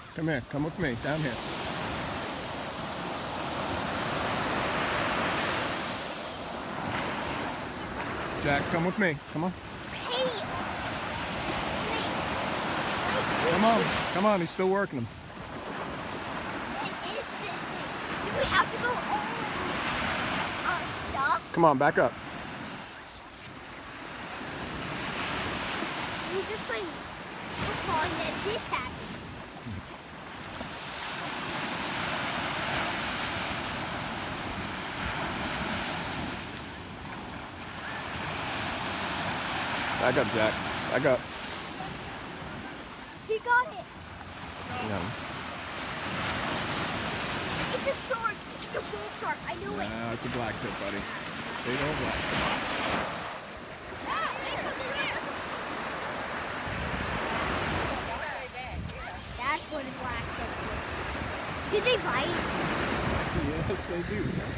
Come here. Come with me. Down here. Jack, come with me. Come on. Hey. Come on. Come on. He's still working them. What is this thing? Do we have to go over our stuff? Come on, back up. We just like recalling that this happened. Back up, Jack. Back up. He got it. No. It's a shark. It's a bull shark. I knew it. No, it's a black tip, buddy. Big old black tip. That's what a black tip is. Do they bite? Yes, they do, son.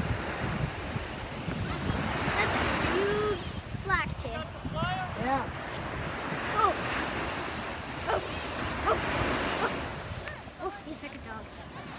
That's a huge black tip. Yeah. Oh. Oh. Oh. Oh. Oh, he's like a dog.